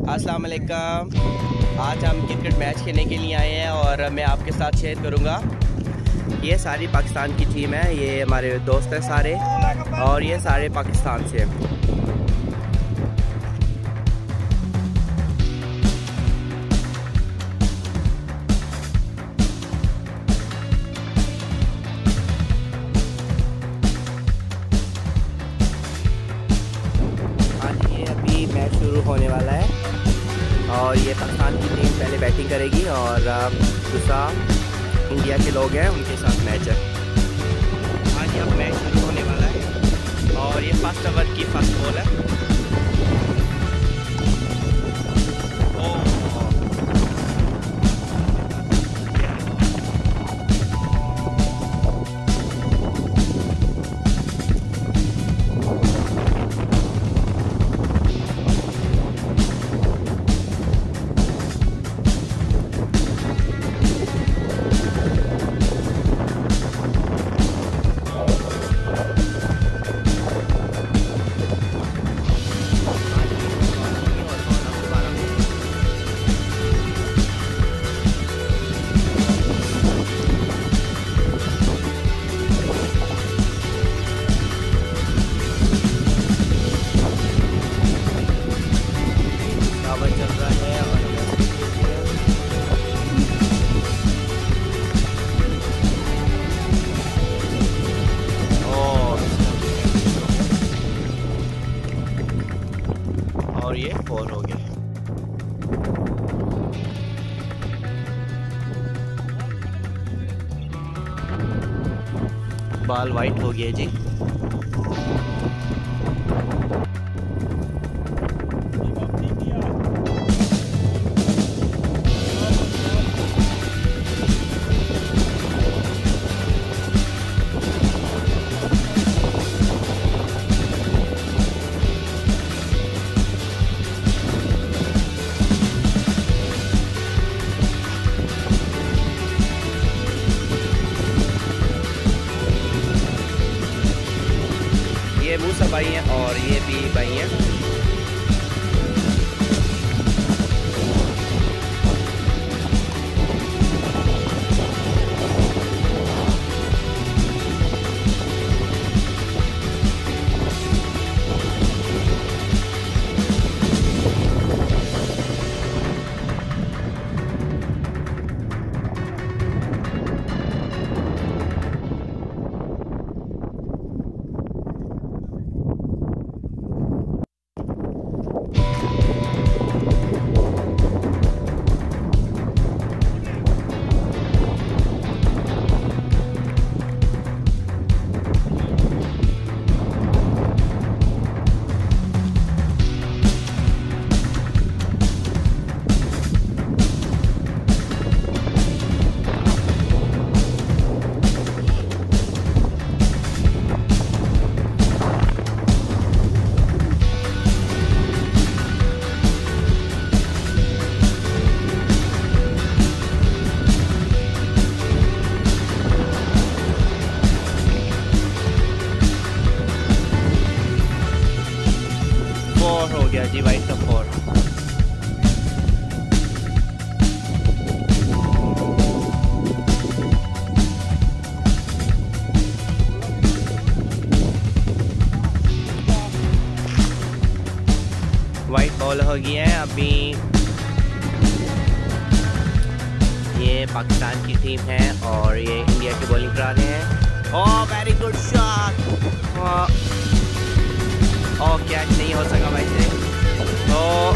अस्सलाम वालेकुम। आज हम क्रिकेट मैच खेलने के लिए आए हैं और मैं आपके साथ शेयर करूंगा। ये सारी पाकिस्तान की टीम है, ये हमारे दोस्त हैं सारे और ये सारे पाकिस्तान से हैं। मैच शुरू होने वाला है और ये पाकिस्तान की टीम पहले बैटिंग करेगी और दूसरा इंडिया के लोग हैं उनके साथ मैच है। आज अब मैच शुरू होने वाला है और ये फर्स्ट ओवर की फर्स्ट बॉल है। और ये 4 हो गए। बॉल वाइट हो गया जी। ये मूसा भाई हैं और ये भी भाई हैं। हो गया जी वाइट का 4। वाइट बॉल हो गई है। अभी ये पाकिस्तान की टीम है और ये इंडिया की बॉलिंग करा रहे हैं। Oh very good shot. Catch नहीं हो सका भाई से। तो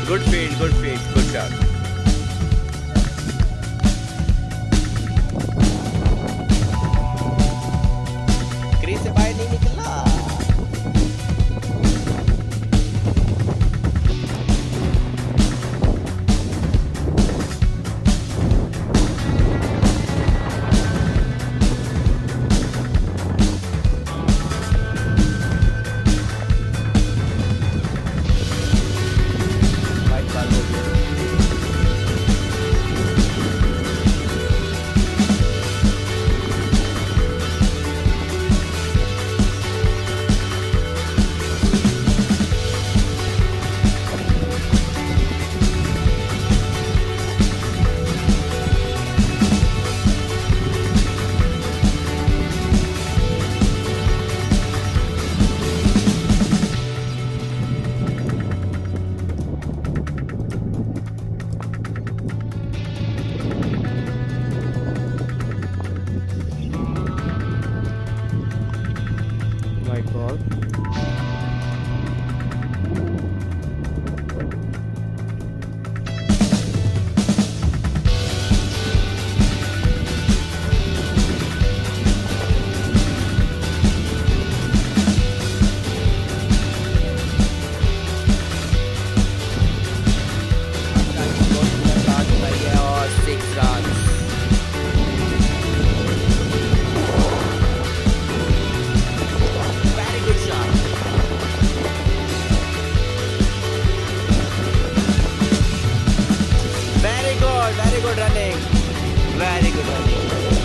Good field, good shot. Crease से बाहर नहीं निकला। White ball. और 6 runs. Very good running. Very good running.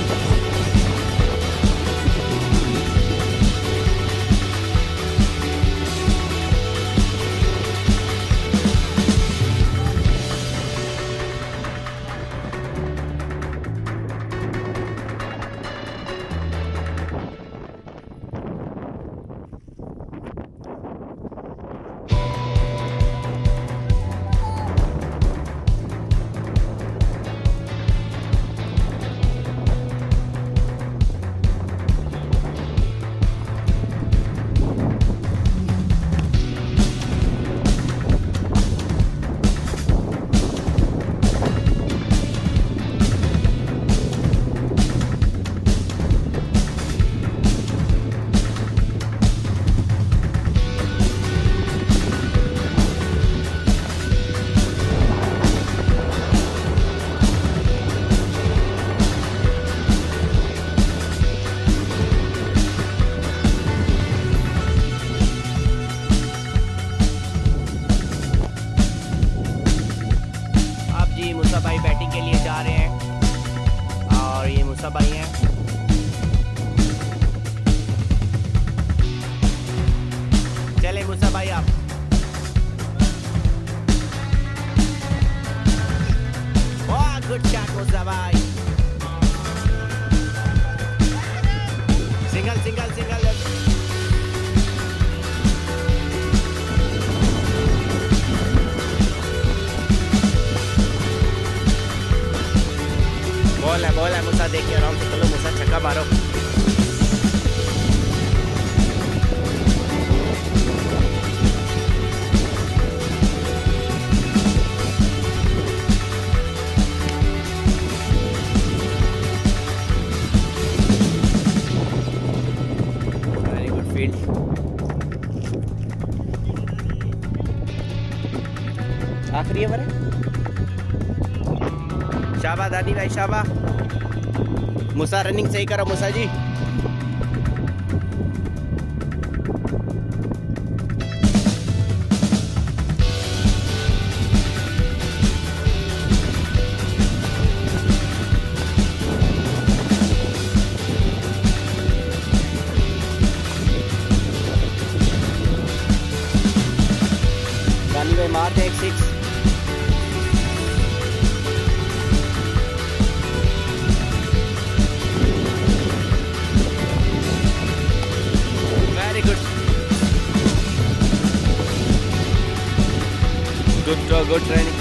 मूसा भाई बैटिंग के लिए जा रहे हैं और ये मूसा भाई हैं। चले मूसा भाई आप। वाह गुड शॉट मूसा भाई। Single single single. बॉल है मूसा, देखिए आराम से चलो मूसा, छक्का मारो। Very good field. आखिरी ओवर है। शाबाश दादी भाई शाबाश। मूसा रनिंग सही करो मूसा जी। दादी भाई मार दे एक 6। Good training.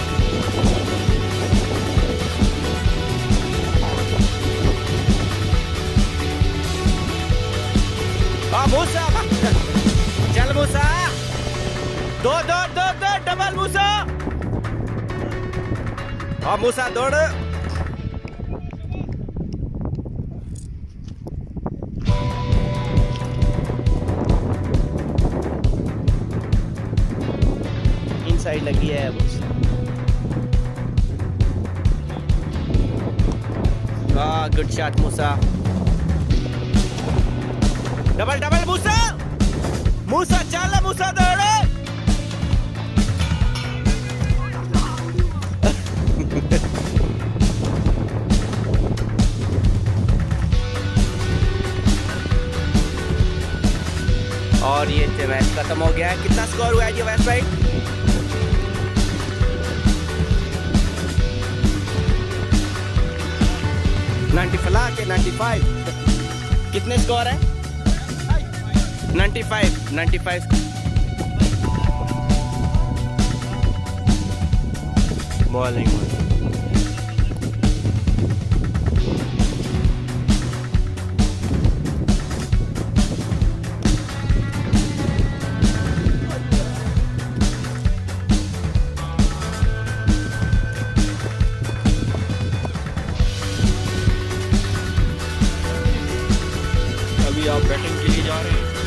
मूसा चल मूसा, दो डबल मूसा। और मूसा दौड़। इनसाइड लगी है Musa. Good shot Musa. Double double Musa. Musa चल, मूसा दौड़। और ये मैच खत्म हो गया है। कितना स्कोर हुआ है ये वेस्ट भाई? 95 कितने स्कोर है? 95 बॉलिंग। अभी आप बैटिंग के लिए जा रहे हैं?